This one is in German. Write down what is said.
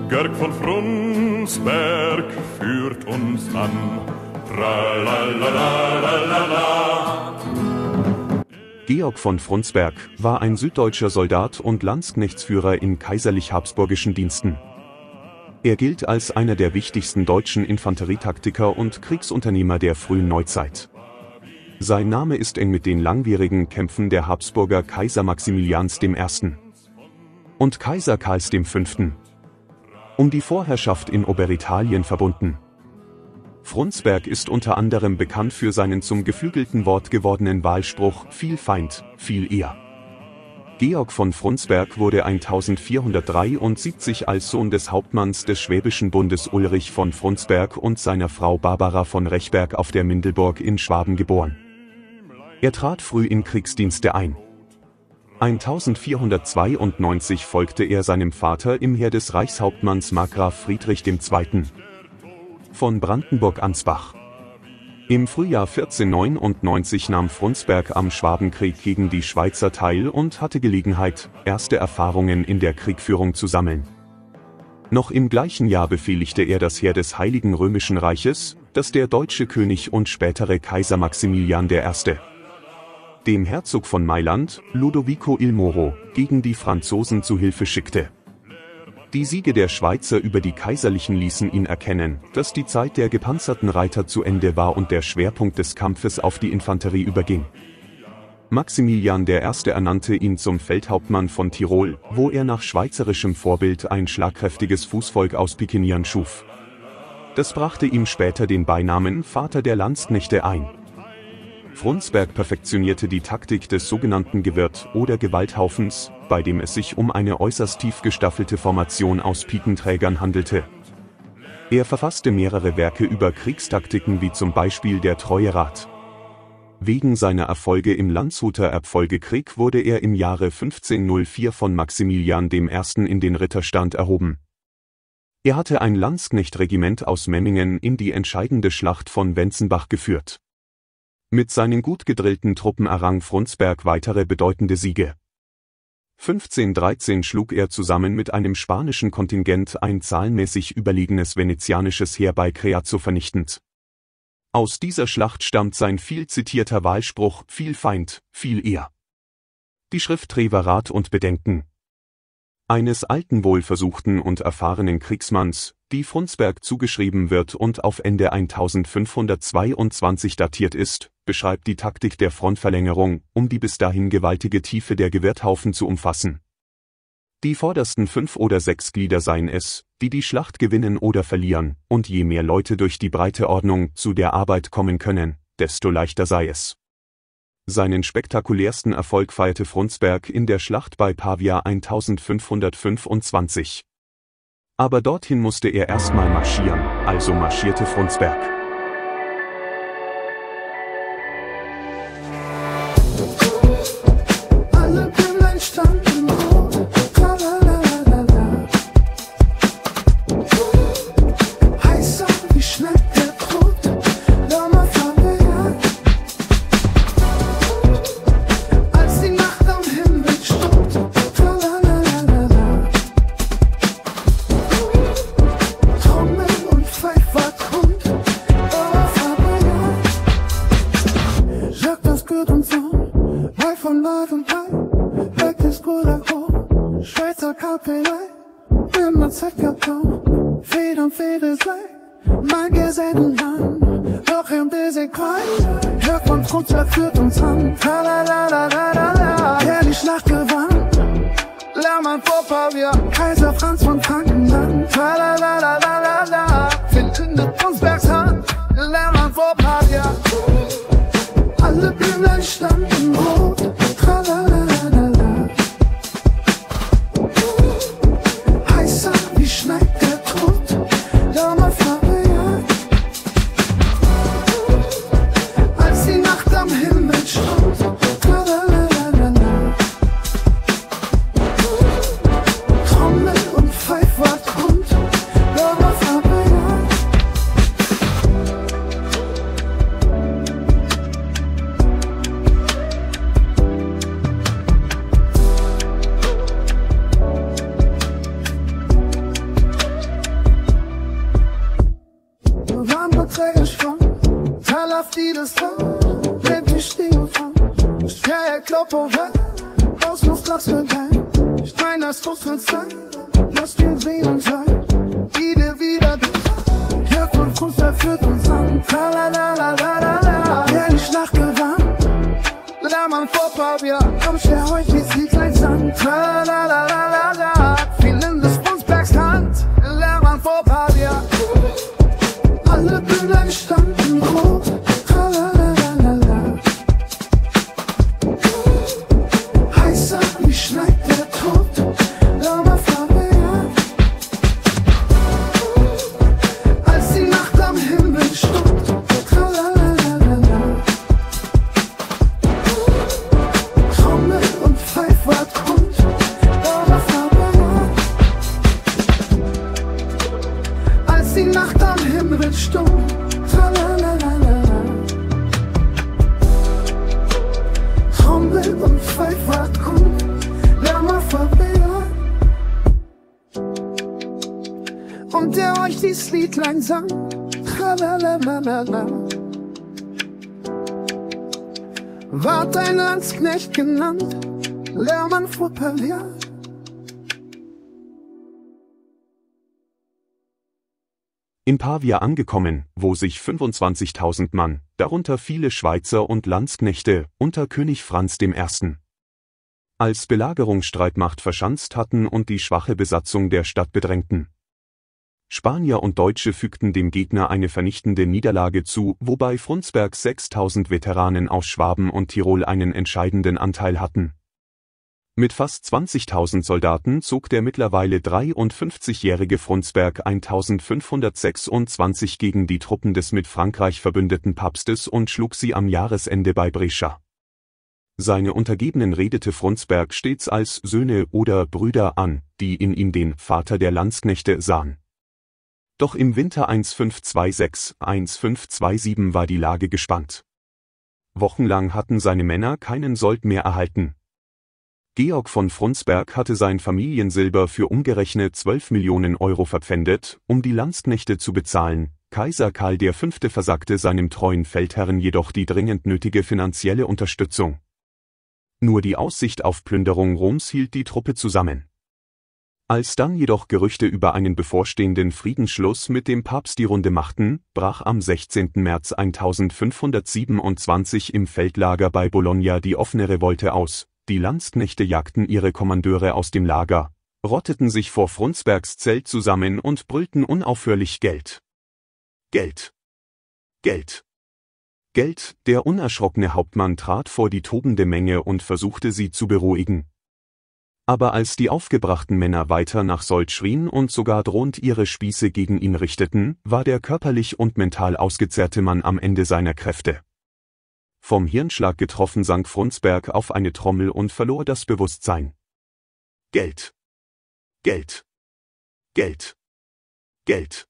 Georg von Frundsberg führt uns an. Tralalalalala. Georg von Frundsberg war ein süddeutscher Soldat und Landsknechtsführer in kaiserlich-habsburgischen Diensten. Er gilt als einer der wichtigsten deutschen Infanterietaktiker und Kriegsunternehmer der frühen Neuzeit. Sein Name ist eng mit den langwierigen Kämpfen der Habsburger Kaiser Maximilians I. und Kaiser Karls V. um die Vorherrschaft in Oberitalien verbunden. Frundsberg ist unter anderem bekannt für seinen zum geflügelten Wort gewordenen Wahlspruch »Viel Feind, viel eher«. Georg von Frundsberg wurde 1473 als Sohn des Hauptmanns des Schwäbischen Bundes Ulrich von Frundsberg und seiner Frau Barbara von Rechberg auf der Mindelburg in Schwaben geboren. Er trat früh in Kriegsdienste ein. 1492 folgte er seinem Vater im Heer des Reichshauptmanns Markgraf Friedrich II. von Brandenburg-Ansbach. Im Frühjahr 1499 nahm Frundsberg am Schwabenkrieg gegen die Schweizer teil und hatte Gelegenheit, erste Erfahrungen in der Kriegführung zu sammeln. Noch im gleichen Jahr befehligte er das Heer des Heiligen Römischen Reiches, das der deutsche König und spätere Kaiser Maximilian I. dem Herzog von Mailand, Lodovico il Moro, gegen die Franzosen zu Hilfe schickte. Die Siege der Schweizer über die Kaiserlichen ließen ihn erkennen, dass die Zeit der gepanzerten Reiter zu Ende war und der Schwerpunkt des Kampfes auf die Infanterie überging. Maximilian I. ernannte ihn zum Feldhauptmann von Tirol, wo er nach schweizerischem Vorbild ein schlagkräftiges Fußvolk aus Pikeniern schuf. Das brachte ihm später den Beinamen Vater der Landsknechte ein. Frundsberg perfektionierte die Taktik des sogenannten Gewirrt- oder Gewalthaufens, bei dem es sich um eine äußerst tief gestaffelte Formation aus Pikenträgern handelte. Er verfasste mehrere Werke über Kriegstaktiken wie zum Beispiel der Treue Rat. Wegen seiner Erfolge im Landshuter Erbfolgekrieg wurde er im Jahre 1504 von Maximilian I. in den Ritterstand erhoben. Er hatte ein Landsknechtregiment aus Memmingen in die entscheidende Schlacht von Wenzenbach geführt. Mit seinen gut gedrillten Truppen errang Frundsberg weitere bedeutende Siege. 1513 schlug er zusammen mit einem spanischen Kontingent ein zahlenmäßig überlegenes venezianisches Heer bei Creazzo vernichtend. Aus dieser Schlacht stammt sein viel zitierter Wahlspruch »Viel Feind, viel eher«. Die Schrift Trever Rat und Bedenken eines alten, wohlversuchten und erfahrenen Kriegsmanns, die Frundsberg zugeschrieben wird und auf Ende 1522 datiert ist, beschreibt die Taktik der Frontverlängerung, um die bis dahin gewaltige Tiefe der Gewirrthaufen zu umfassen. Die vordersten 5 oder 6 Glieder seien es, die die Schlacht gewinnen oder verlieren, und je mehr Leute durch die breite Ordnung zu der Arbeit kommen können, desto leichter sei es. Seinen spektakulärsten Erfolg feierte Frundsberg in der Schlacht bei Pavia 1525. Aber dorthin musste er erstmal marschieren, also marschierte Frundsberg. Alle Bäumlein standen rot, tralalala. Heißer wie schmeckt der Brot, Lama verwehrt. Als die Nacht am Himmel stund, tralalala. Trommel und Pfeifer Grund, Lama verwehrt. Jacques das Gürtel und so. Von Wald und Hai, weg ist Gulago, Schweizer Kapellei, immer Zeitkapau, Federn, Federsei, mein Gesellenland, doch im Besequai, Jörg von Frundsberg führt uns an, tralalalalala, der die Schlacht gewann, Lermann vor Pavia, Kaiser Franz von Frankenland, tralalalalala, findet Frundsbergs Hand, Lermann vor Pavia. Alle Blümlein standen rot, tralalala. Heißer wie schmeckt der Tod, Lama verwehrt. Als die Nacht am Himmel stund, der Kloppo weg, Ausluft, lass mir rein. Ich mein, das muss man sein, lass den sehen und sein. Wieder, Herz und Fuß, der führt uns an. Tralalalala, der nicht nachgewandt. Lärm vor Papier, komm, stell euch dieses Lied gleich an. Tralalalala, vielen des Brunsbergs Hand. Lärm vor Papier, alle Bühnen standen rot. Tralalalala, heißer wie schneit der Tod. Lärm vor Papier, als die Nacht am Himmel stund. Tralalalala, Trommel und Pfeifwart rund. Lärm vor Papier, als die Nacht am Himmel stund. Tralalalala, Trommel und Pfeifwart rund. Lärm vor Papier, und der euch dies Liedlein sang. Tralalalala, ward ein Landsknecht genannt, Lärm vor Papier. In Pavia angekommen, wo sich 25.000 Mann, darunter viele Schweizer und Landsknechte, unter König Franz I. als Belagerungsstreitmacht verschanzt hatten und die schwache Besatzung der Stadt bedrängten. Spanier und Deutsche fügten dem Gegner eine vernichtende Niederlage zu, wobei Frundsberg 6.000 Veteranen aus Schwaben und Tirol einen entscheidenden Anteil hatten. Mit fast 20.000 Soldaten zog der mittlerweile 53-jährige Frundsberg 1526 gegen die Truppen des mit Frankreich verbündeten Papstes und schlug sie am Jahresende bei Brescia. Seine Untergebenen redete Frundsberg stets als Söhne oder Brüder an, die in ihm den Vater der Landsknechte sahen. Doch im Winter 1526/1527 war die Lage gespannt. Wochenlang hatten seine Männer keinen Sold mehr erhalten. Georg von Frundsberg hatte sein Familiensilber für umgerechnet 12 Millionen Euro verpfändet, um die Landsknechte zu bezahlen. Kaiser Karl V. versagte seinem treuen Feldherren jedoch die dringend nötige finanzielle Unterstützung. Nur die Aussicht auf Plünderung Roms hielt die Truppe zusammen. Als dann jedoch Gerüchte über einen bevorstehenden Friedensschluss mit dem Papst die Runde machten, brach am 16. März 1527 im Feldlager bei Bologna die offene Revolte aus. Die Landsknechte jagten ihre Kommandeure aus dem Lager, rotteten sich vor Frundsbergs Zelt zusammen und brüllten unaufhörlich Geld. Geld. Geld. Geld. Der unerschrockene Hauptmann trat vor die tobende Menge und versuchte sie zu beruhigen. Aber als die aufgebrachten Männer weiter nach Sold schrien und sogar drohend ihre Spieße gegen ihn richteten, war der körperlich und mental ausgezehrte Mann am Ende seiner Kräfte. Vom Hirnschlag getroffen sank Frundsberg auf eine Trommel und verlor das Bewusstsein. Geld. Geld. Geld. Geld.